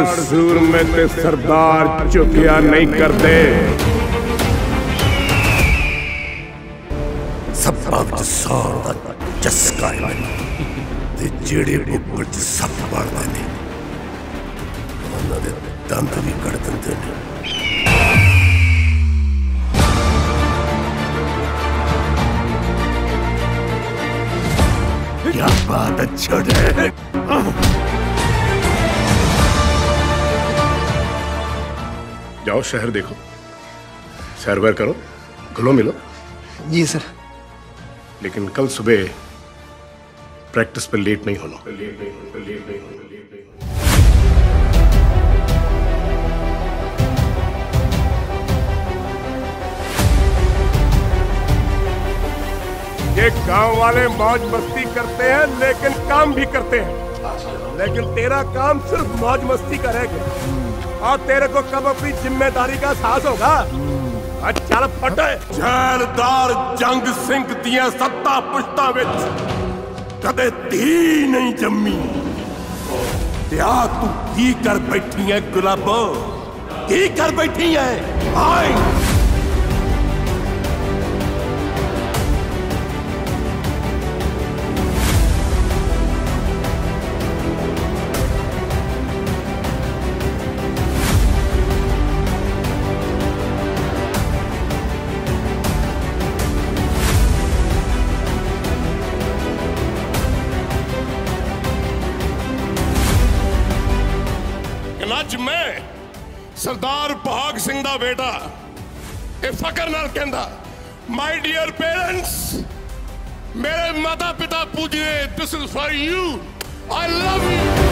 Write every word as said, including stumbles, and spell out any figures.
सूर में ते सरदार झुकिया नहीं करते। सप्पा विच सौर दा चस्का है ते जेड़े बुक्कड़ च सप्प बढ़दे ने उन्हां दे दंद भी कड़ दिंदे ने। क्या बात अच्छा है। जाओ शहर देखो, सैर वैर करो, घुलो मिलो। जी सर। लेकिन कल सुबह प्रैक्टिस पे लेट नहीं होना। लेट नहीं होना, लेट नहीं होना, लेट नहीं होना। ये गांव वाले मौज मस्ती करते हैं लेकिन काम भी करते हैं, लेकिन तेरा काम सिर्फ मौज मस्ती का रह गया। और तेरे को कब अपनी जिम्मेदारी का एहसास होगा? चल फटे। जैलदार जंग सिंह दियां सत्ता पुश्तां विच कदे धी नहीं जम्मी। त्या तू की कर बैठी है गुलाबो, की कर बैठी है? आए अज मैं सरदार बहाग सिंह दा बेटा ये फकर नाल कहंदा, माय डियर पेरेंट्स, मेरे माता पिता पूजने, this is for you, I love you.